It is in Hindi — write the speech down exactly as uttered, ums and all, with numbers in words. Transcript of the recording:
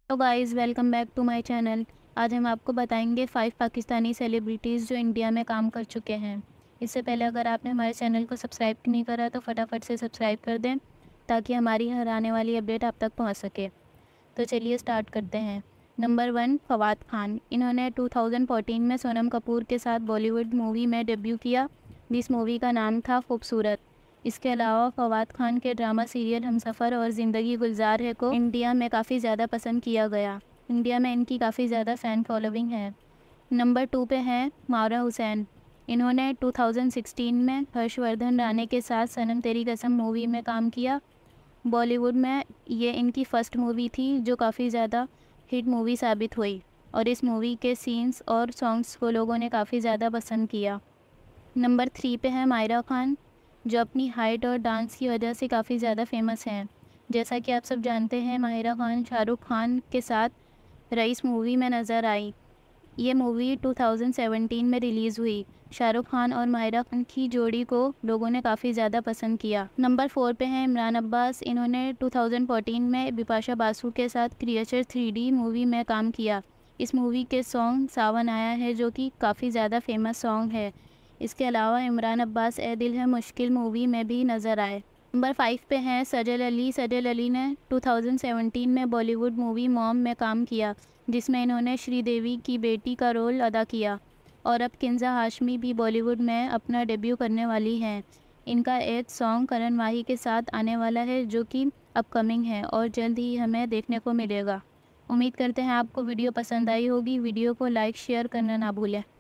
तो guys welcome back to my channel. आज हम आपको बताएंगे फाइव पाकिस्तानी सेलिब्रिटीज़ जो इंडिया में काम कर चुके हैं। इससे पहले अगर आपने हमारे चैनल को सब्सक्राइब नहीं करा तो फटाफट से सब्सक्राइब कर दें ताकि हमारी हर आने वाली अपडेट आप तक पहुंच सके। तो चलिए स्टार्ट करते हैं। Number one, Fawad Khan. इन्होंने टू थाउज़ेंड फोर्टीन में सोनम कपूर के साथ बॉलीवुड मूवी में डेब्यू किया, जिस मूवी का नाम था खूबसूरत। इसके अलावा फवाद खान के ड्रामा सीरियल हमसफ़र और ज़िंदगी गुलजार है को इंडिया में काफ़ी ज़्यादा पसंद किया गया। इंडिया में इनकी काफ़ी ज़्यादा फ़ैन फॉलोइंग है। नंबर टू पे हैं मारा हुसैन। इन्होंने टू थाउज़ेंड सिक्सटीन में हर्षवर्धन राणे के साथ सनम तेरी कसम मूवी में काम किया। बॉलीवुड में ये इनकी फ़र्स्ट मूवी थी जो काफ़ी ज़्यादा हिट मूवी साबित हुई और इस मूवी के सीन्स और सॉन्ग्स को लोगों ने काफ़ी ज़्यादा पसंद किया। नंबर थ्री पे है मायरा खान, जो अपनी हाइट और डांस की वजह से काफ़ी ज़्यादा फेमस हैं। जैसा कि आप सब जानते हैं, मायरा खान शाहरुख खान के साथ रईस मूवी में नज़र आई। ये मूवी टू थाउज़ेंड सेवेंटीन में रिलीज़ हुई। शाहरुख खान और मायरा खान की जोड़ी को लोगों ने काफ़ी ज़्यादा पसंद किया। नंबर फोर पे हैं इमरान अब्बास। इन्होंने टू थाउज़ेंड फोर्टीन में बिपाशा बासु के साथ क्रिएचर थ्री डी मूवी में काम किया। इस मूवी के सॉन्ग सावन आया है जो कि काफ़ी ज़्यादा फेमस सॉन्ग है। इसके अलावा इमरान अब्बास ए दिल है मुश्किल मूवी में भी नज़र आए। नंबर फाइव पे हैं सजल अली। सजल अली ने टू थाउज़ेंड सेवेंटीन में बॉलीवुड मूवी मॉम में काम किया, जिसमें इन्होंने श्रीदेवी की बेटी का रोल अदा किया और अब किंज़ा हाशमी भी बॉलीवुड में अपना डेब्यू करने वाली हैं। इनका एक सॉन्ग करण माही के साथ आने वाला है जो कि अपकमिंग है और जल्द ही हमें देखने को मिलेगा। उम्मीद करते हैं आपको वीडियो पसंद आई होगी। वीडियो को लाइक शेयर करना ना भूलें।